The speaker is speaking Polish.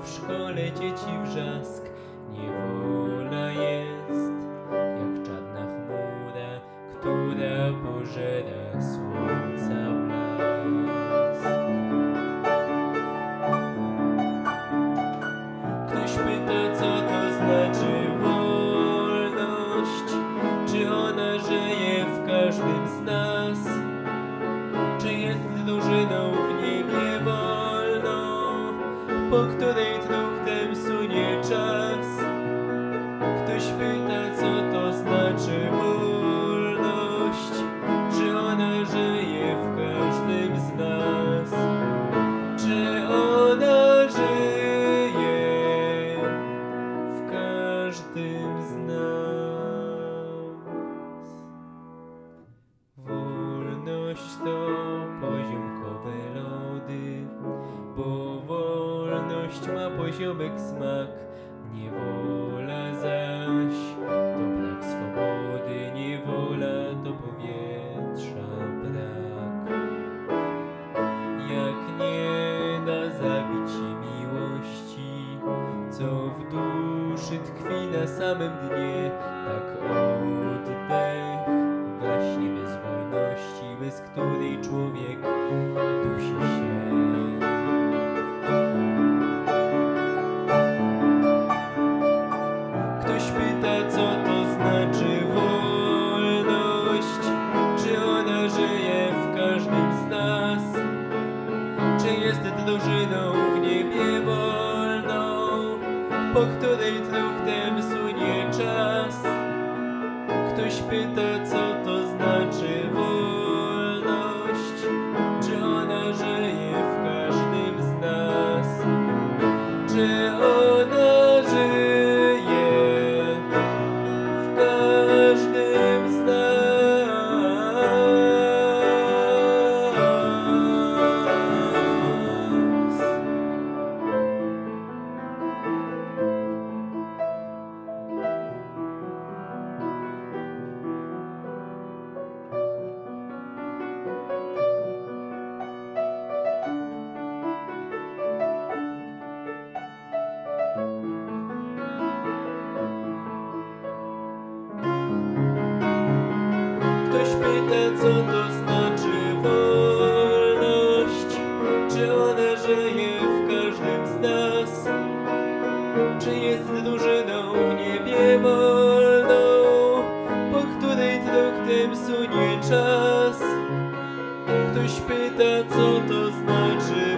w szkole dzieci wrzask. Niewola jest jak czarna chmura, która pożera słońca blask. Ktoś pyta, co to znaczy wolność, czy ona żyje w każdym z nas, czy jest drużyną w niebie wolną, po której truchtem sunie czas. Ktoś pyta, co to znaczy wolność, czy ona żyje w każdym z nas, czy ona żyje w każdym z nas. Wolność to poziomkowe lody, bo wolność ma poziomek smak. Niewola zaś to brak swobody, niewola to powietrza brak. Jak nie da zabić się miłości, co w duszy tkwi na samym dnie, tak oddech gaśnie bez wolności, bez której człowiek dusi się. Ktoś pyta, co to znaczy wolność, czy ona żyje w każdym z nas, czy jest drużyną w niebie wolną, po której truchtem sunie czas. Ktoś pyta, co to znaczy wolność, czy ona żyje w każdym z nas, czy ona żyje w każdym z nas. Ktoś pyta, co to znaczy wolność, czy ona żyje w każdym z nas, czy jest drużyną w niebie wolną, po której truchtem sunie czas. Ktoś pyta, co to znaczy